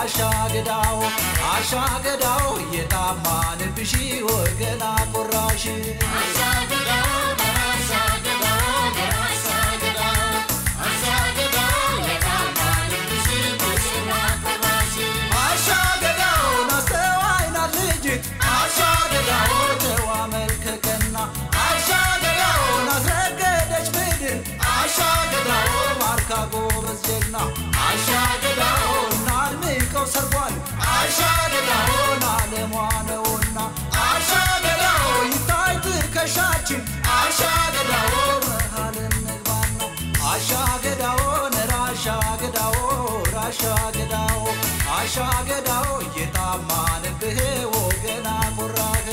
አሻገዳው የታማን ብሺ ወገና ቆራሽ አሻገዳው የታማን ብሄ ወገና ቆራህ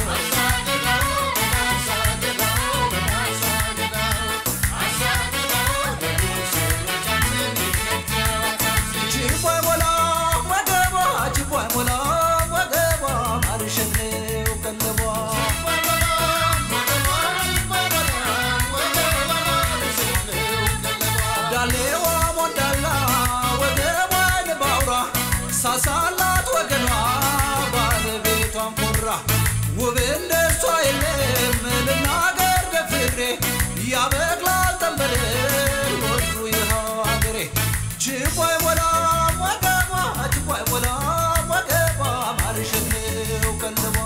ሳሳላት ወገኗ ባለቤቷን ቆራ ወበንደሷ የለም ለናገር ገፍሬ ያበቅላል ተንበል ወዱ ይሃገሬ ጅባይ ወላ ወገባ ጅባይ ወላ ወገባ ማርሽኔው ከልባ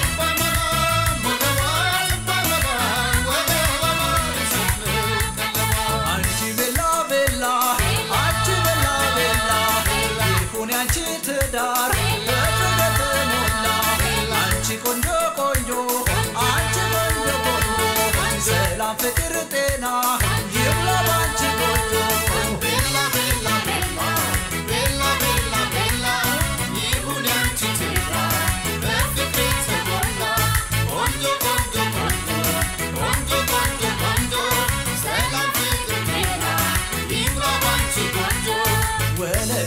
ትዳር በተገተሞላ አንቺ ቆንጆ ቆንጆ አንቺ ቆንጆ ቆንጆ ሰላም ፍቅር ጤና ይብላ ባንቺ ቆንጆ ቤላ ቤላ ቤላ ቤላ ቤላ ቤላ ይሁን አንቺ ትዳር በፍቅር ተሞላ ቆንጆ ቆንጆ ቆንጆ ቆንጆ ቆንጆ ሰላም ፍቅር ጤና ይብላ ባንቺ ቆንጆ ወለቤ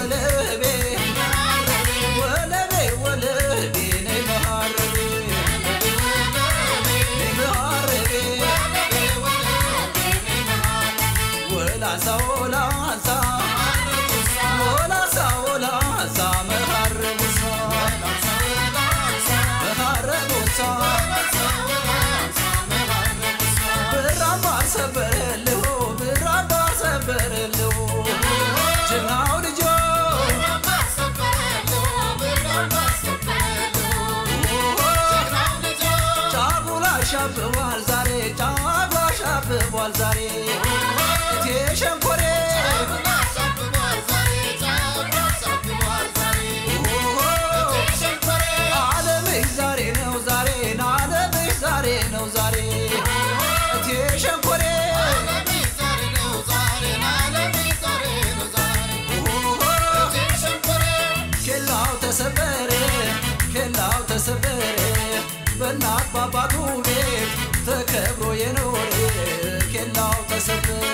ዛሬ ተሸንኮሬ ዓለምሽ ዛሬ ነው ዛሬ ዓለምሽ ዛሬ ነው ዛሬ ተሸንኮሬ ዓለምሽ ዛሬ ነው ዛሬ ዓለምሽ ዛሬ ነው ዛሬ ተሸንኮሬ ኬላው ተሰበረ በእናት ባባቱ ቤት ተከብሮ የኖረ ኬላው ተሰበረ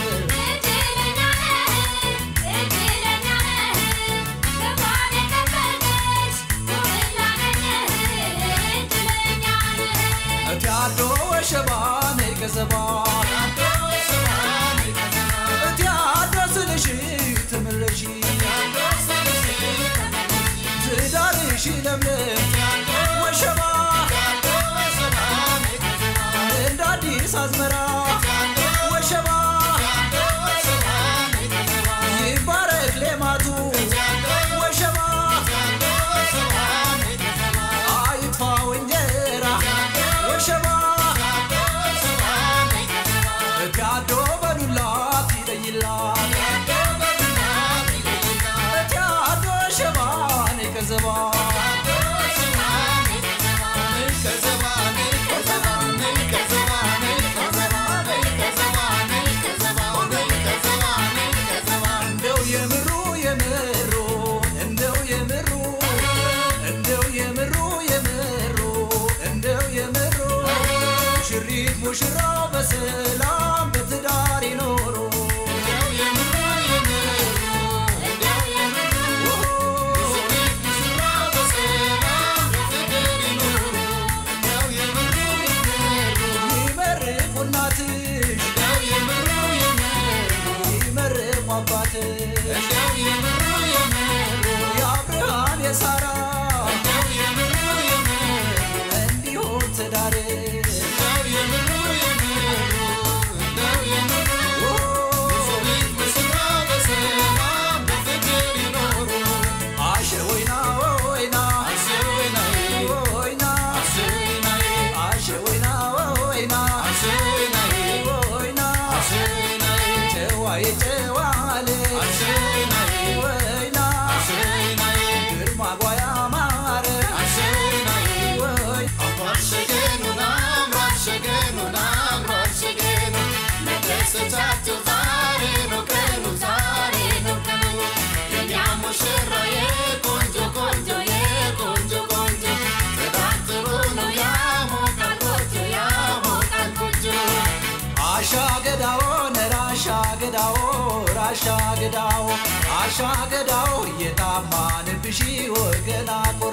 እቲያዶ ወሸባኔ ገዘባ እቲያዶ ስልሽ ትምልሽ ትዳርሽ ለምለም ወሸባ እንዳዲስ አዝመራ ወሸባ ይባረክ ሌማቱ ወሸባ አይጥፋ እንጀራ ወሸባ እቲያዶ በዱላት ይለይላት እቲያዶ ሸባኔ ገዘባ ሙሽራው በሰላም በትዳር ይኖሩ ደስታቸው ዛሬ ነው ቀኑ ዛሬ ነው ቀኑ የኛ ሙሽራዬ ቆንጆ ቆንጆ የቆንጆ ቆንጆ ተዳጥሩ ነው ያሞቃል ጎጆ አሻገዳው ነራሻገዳው ራሻገዳው አሻገዳው የታማን ብሺ ወገና